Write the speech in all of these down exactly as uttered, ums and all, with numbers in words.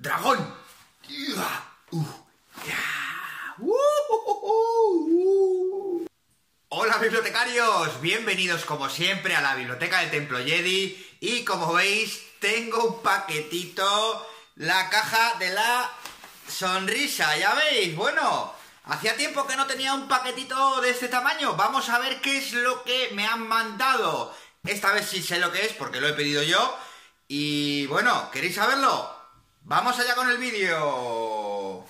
dragón. Uh, yeah. uh, uh, uh, uh. Hola bibliotecarios, bienvenidos como siempre a la biblioteca del Templo Jedi. Y como veis, tengo un paquetito, la caja de la sonrisa, ya veis. Bueno, hacía tiempo que no tenía un paquetito de este tamaño. Vamos a ver qué es lo que me han mandado. Esta vez sí sé lo que es porque lo he pedido yo. Y bueno, ¿queréis saberlo? ¡Vamos allá con el vídeo!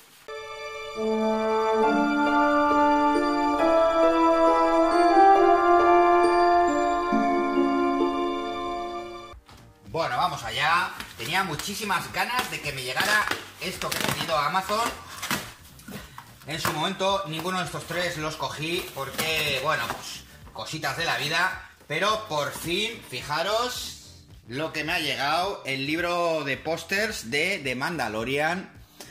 Bueno, vamos allá. Tenía muchísimas ganas de que me llegara esto que he pedido a Amazon. En su momento ninguno de estos tres los cogí porque, bueno, pues cositas de la vida. Pero por fin, fijaros lo que me ha llegado, el libro de pósters de The Mandalorian.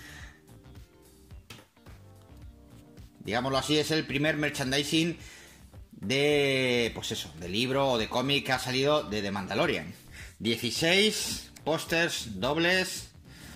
Digámoslo así, es el primer merchandising de, pues eso, de libro o de cómic que ha salido de The Mandalorian. dieciséis pósters dobles.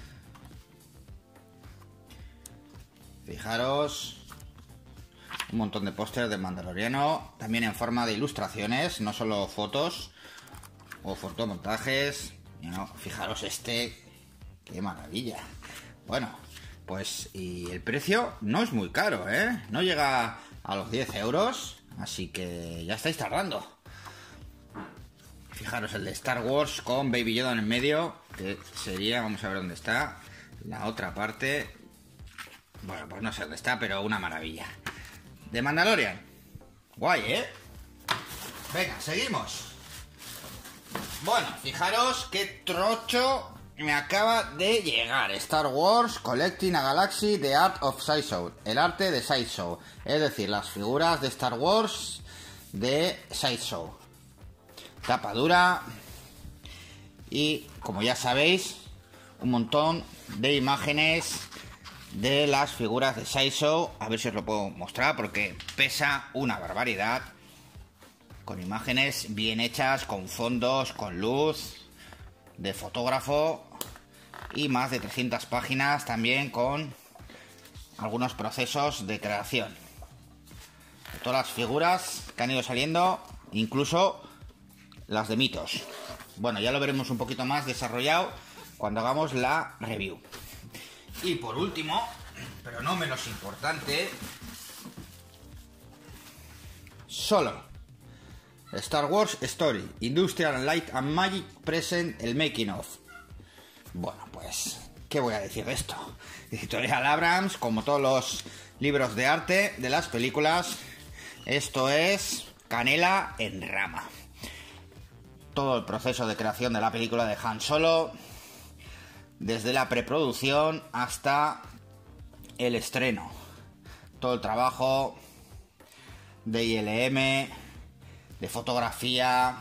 Fijaros, un montón de pósters de Mandaloriano, también en forma de ilustraciones, no solo fotos o fotomontajes. No, fijaros este, qué maravilla. Bueno, pues y el precio no es muy caro, ¿eh? No llega a los diez euros, así que ya estáis tardando. Fijaros el de Star Wars con Baby Yoda en el medio, que sería, vamos a ver dónde está, la otra parte. Bueno, pues no sé dónde está, pero una maravilla. De Mandalorian. Guay, ¿eh? Venga, seguimos. Bueno, fijaros qué trocho me acaba de llegar. Star Wars Collecting a Galaxy, The Art of Sideshow. El arte de Sideshow. Es decir, las figuras de Star Wars de Sideshow. Tapa dura. Y, como ya sabéis, un montón de imágenes de las figuras de Sideshow. A ver si os lo puedo mostrar porque pesa una barbaridad. Con imágenes bien hechas, con fondos, con luz, de fotógrafo. Y más de trescientas páginas también con algunos procesos de creación. De todas las figuras que han ido saliendo, incluso las de mitos. Bueno, ya lo veremos un poquito más desarrollado cuando hagamos la review. Y por último, pero no menos importante, solo Star Wars Story, Industrial Light and Magic Present, el Making of. Bueno, pues, ¿qué voy a decir de esto? Editorial Abrams, como todos los libros de arte de las películas, esto es canela en rama. Todo el proceso de creación de la película de Han Solo, desde la preproducción hasta el estreno. Todo el trabajo de I L M, de fotografía,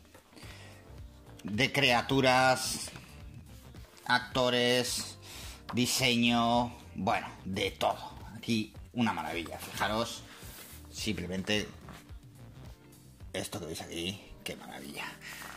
de criaturas, actores, diseño, bueno, de todo. Aquí una maravilla. Fijaros simplemente esto que veis aquí, qué maravilla.